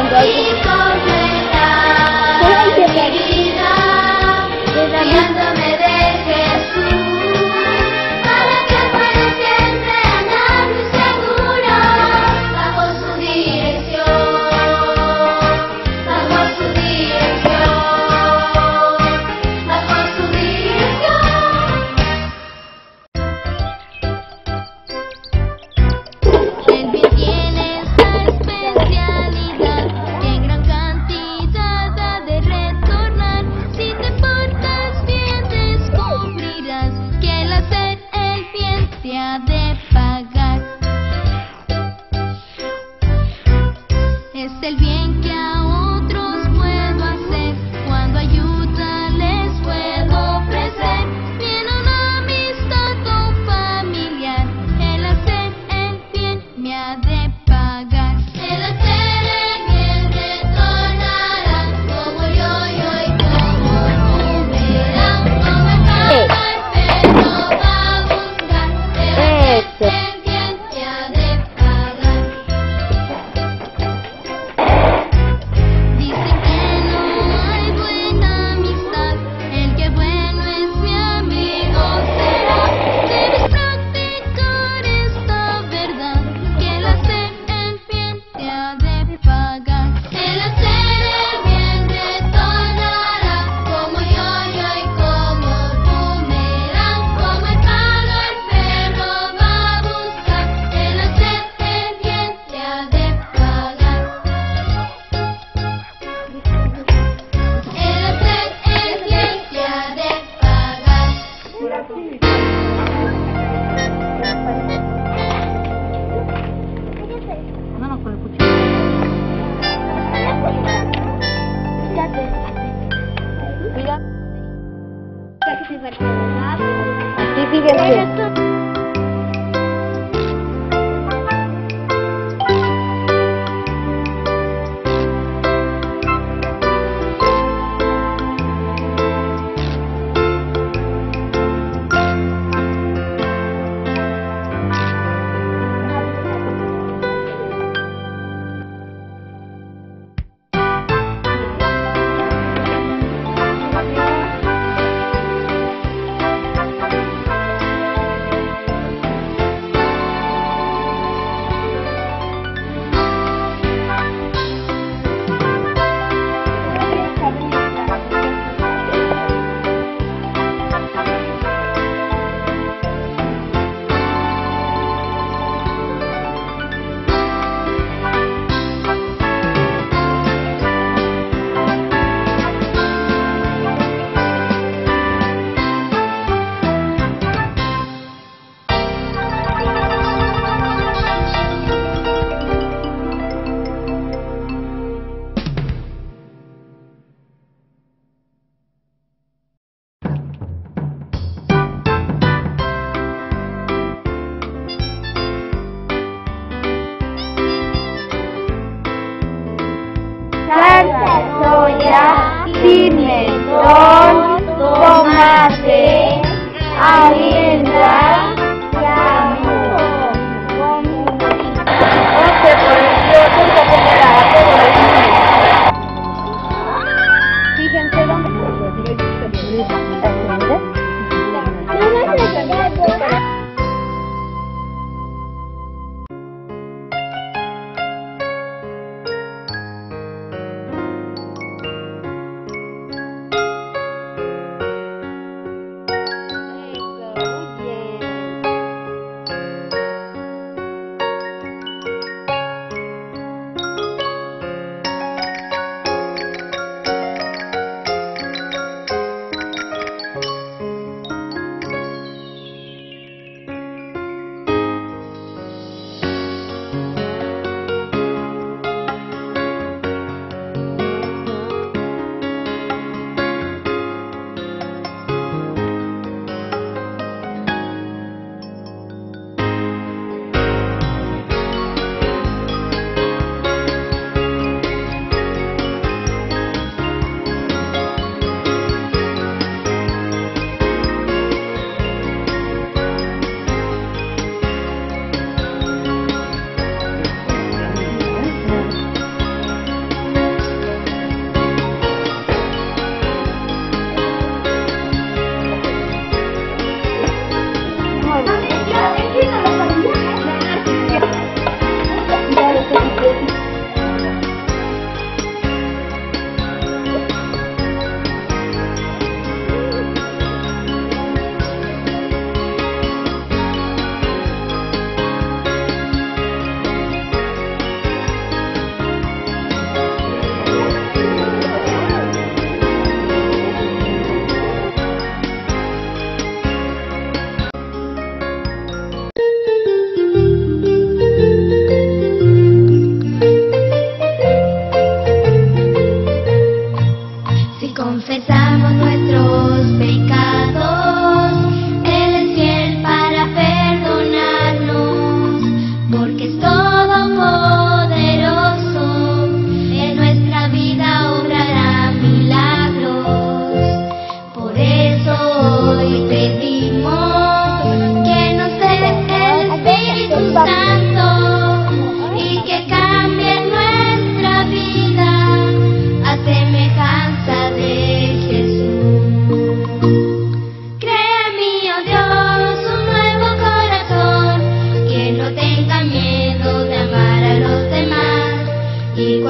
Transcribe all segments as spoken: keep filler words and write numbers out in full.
cuando alguien... Guiándome de Jesús, para que pueda siempre andar muy seguro, bajo su dirección, bajo su dirección, bajo su dirección. El bien tiene esta especialidad, que en gran cantidad ha de retornar. Si te portas bien descubrirás que el hacer el bien te ha de pagar. Es el bien que a otros puedo hacer, cuando ayuda les puedo ofrecer. Bien una amistad o familiar, el hacer el bien me ha de pagar. El hacer el bien retornará, como yo, yo y como tú verás. Como el pagar, pero va a buscar. El hacer el bien te ha de pagar. Dicen que no hay buena amistad, el que bueno es mi amigo será. Debes practicar esta verdad, que el hacer el bien te ha de pagar. El hacer el bien retornará, como yo, yo y como tú verás. Como el pago el perro va a buscar, el hacer el bien te ha de pagar. El hacer el bien te ha de pagar. No nos puede escuchar. Mira, Que se va aquí fíjense.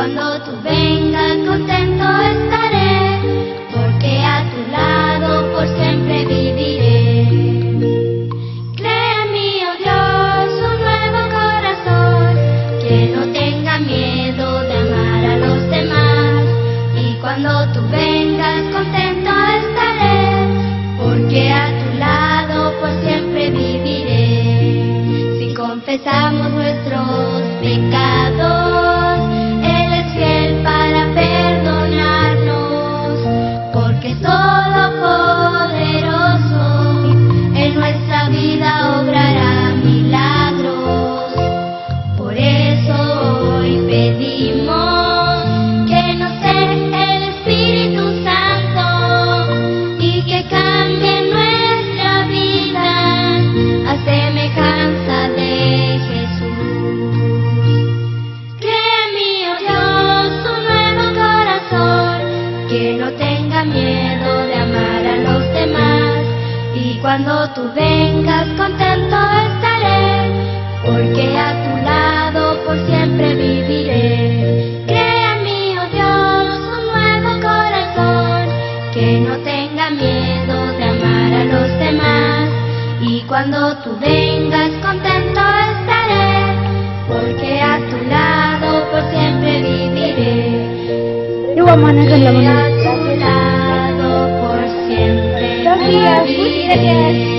cuando tú vengas contento estaré, porque a tu lado por siempre viviré. Crea en mí, oh Dios, un nuevo corazón, que no tenga miedo de amar a los demás. Y cuando tú vengas contento estaré, porque a tu lado por siempre viviré. Si confesamos nuestros pecados, Él es fiel para perdonarnos, porque es todopoderoso, en nuestra vida obrará milagros. Por eso hoy pedimos que nos dé el Espíritu Santo y que cambie nuestra vida a semejanza de Jesús. Crea en mí, oh Dios, un nuevo corazón, que no tenga miedo de amar a los demás. Y cuando tú vengas contento estaré, porque a tu lado por siempre viviré. Crea en mí, oh Dios, un nuevo corazón, que no tenga miedo de amar a los demás. Y cuando tú vengas contento estaré, porque a tu lado por siempre viviré. Yo voy a manejar la Y a mano. tu lado por siempre Sofía, viviré.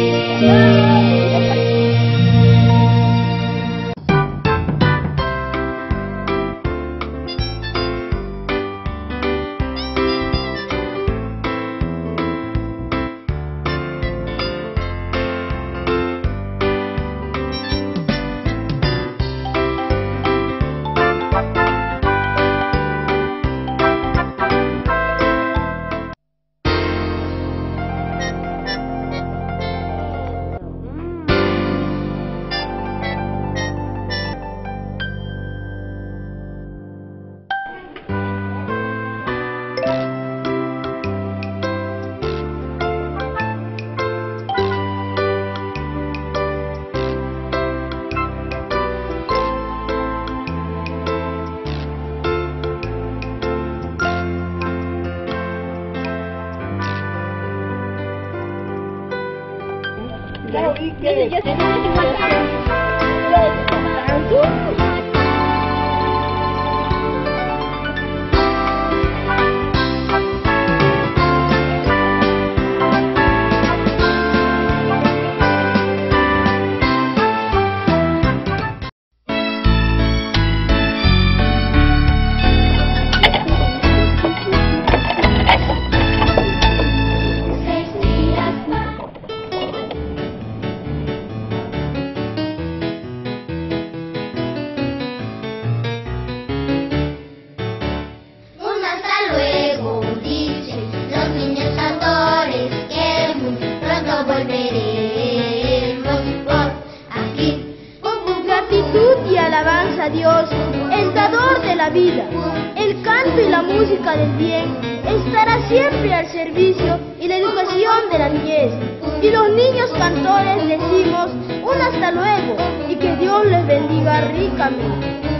a Dios, el dador de la vida. El canto y la música del bien estará siempre al servicio y la educación de la niñez. Y los niños cantores decimos un hasta luego y que Dios les bendiga ricamente.